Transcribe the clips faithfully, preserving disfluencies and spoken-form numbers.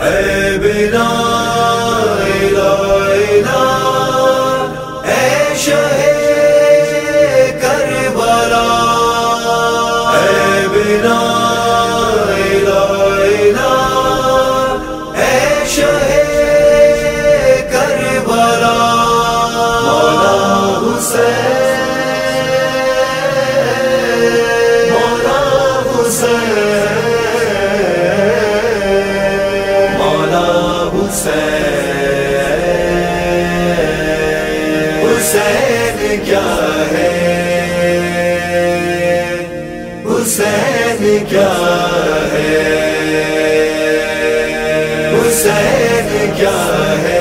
اے بلا الہ اے شاہ کربلا، اے بلا الہ اے شاہ کربلا، مولا حسین مولا حسین مولا حسین، حسین کیا ہے حسین کیا ہے حسین کیا ہے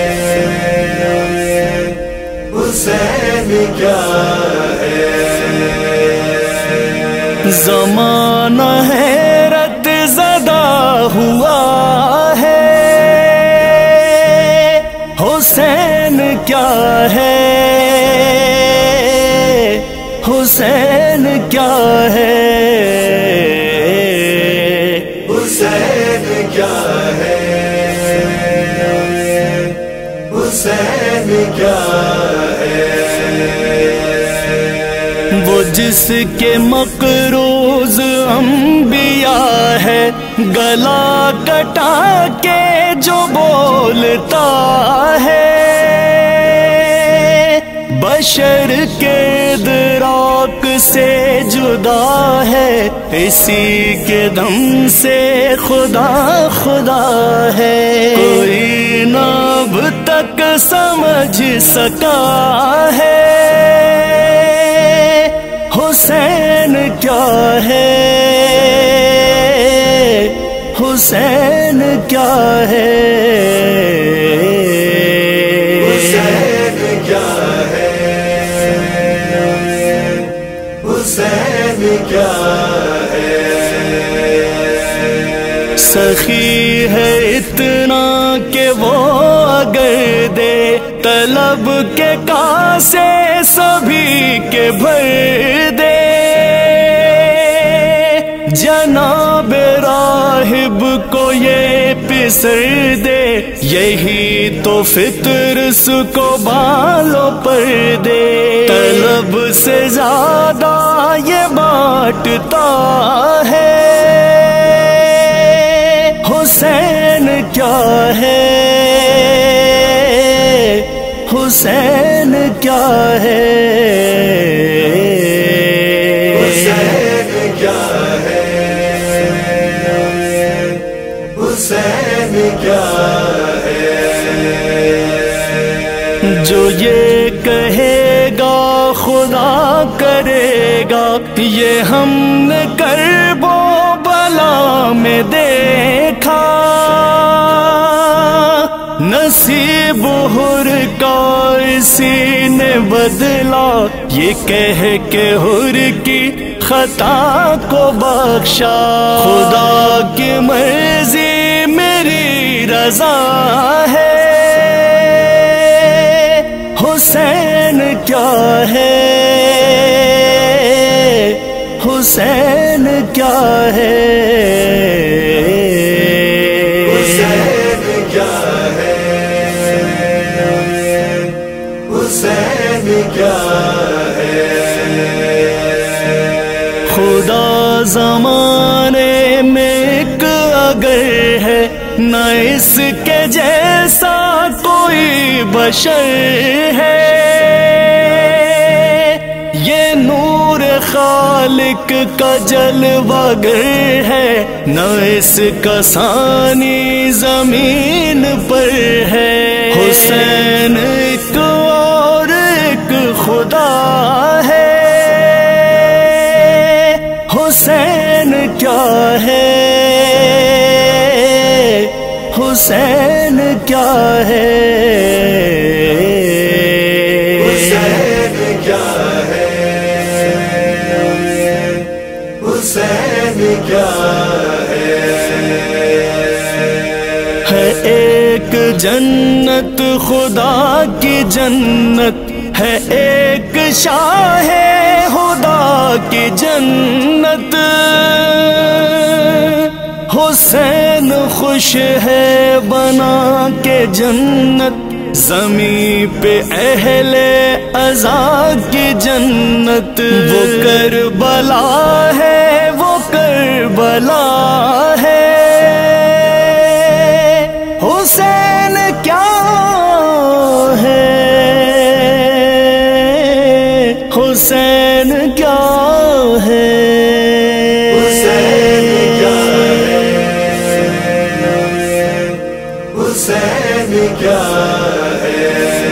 حسین کیا ہے۔ زمانہ حیرت زدہ ہوا ہے، حسین کیا ہے حسین کیا ہے حسین کیا ہے حسین کیا ہے۔ وہ جس کے مقروض انبیاء ہے، گلا کٹا کے جو بولتا ہے، بشر کے ادراک سے جدا ہے، اسی کے دم سے خدا خدا ہے، کوئی نہ اب تک سمجھ سکا ہے حسین کیا ہے حسین کیا ہے حسین کیا ہے حسین کیا ہے۔ سخی ہے اتنا کہ وہ اگر دے طلب کے کاسے سبھی کے بھر دے، جناب راہب کو یہ پسر دے، یہی تو فطر اس کو بالوں پر دے، طلب سے زیادہ یہ بانٹتا ہے حسین کیا ہے حسین کیا ہے حسین کیا ہے حسین کیا ہے۔ جو یہ کہے گا خدا کرے گا، یہ ہم نے کرب و بلا میں دیکھا، نصیب حر کا اسی نے بدلا، یہ کہہ کے حر کی خطا کو بخشا، خدا کی مرضی میری رضا ہے حسین کیا ہے حسین کیا ہے حسین کیا ہے حسین کیا ہے۔ خدا زمانے میں ایک اگر ہے، نہ اس کے جیسا کوئی بشر ہے، یہ نور خالق کا جلوہ گر ہے، نہ اس کا ثانی زمین پر ہے، حسین ایک اور ایک خدا ہے حسین کیا ہے حسین کیا ہے حسین کیا ہے حسین کیا ہے۔ ہے ایک جنت خدا کی جنت، ہے ایک شاہ خدا کی جنت، حسین خوش ہے بنا کے جنت، زمین پہ اہل عزا کی جنت، وہ کربلا ہے وہ کربلا ہے، حسین کیا ہے، حسین کیا ہے، حسین کیا ہے، حسین کیا ہے،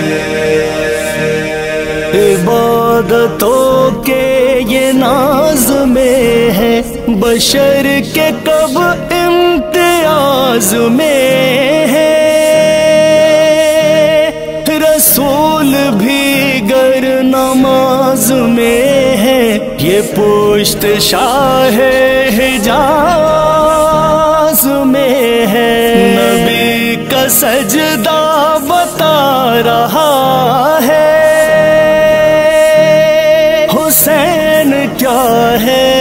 عبادتوں کے یہ ناز میں ہے، بشر کے کب امتیاز میں ہے، رسول بھی گر نماز میں ہے، یہ پشت شاہ حجاز میں ہے، نبی کا سجدہ بتا رہا ہے، حسین کیا ہے،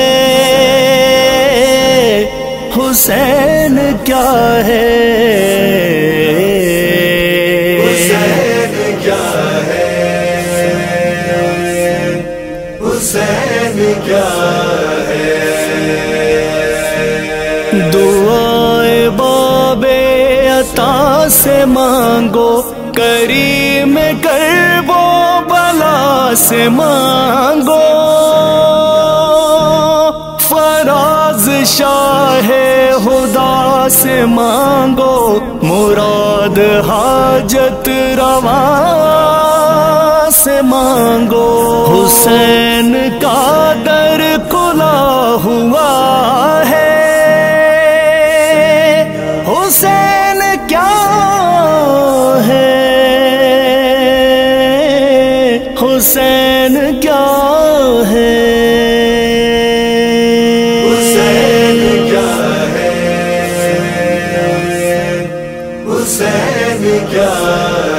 حسین کیا ہے، حسین کیا ہے، حسین کیا ہے، دعائے باب عطا سے مانگو، کریم کرب و بلا سے مانگو، فراز شاہ خدا سے مانگو، مراد حاجت روا سے مانگو، حسین کا در کھلا ہوا ہے، حسین کیا ہے، حسین کیا ہے، حسین کیا ہے، حسین کیا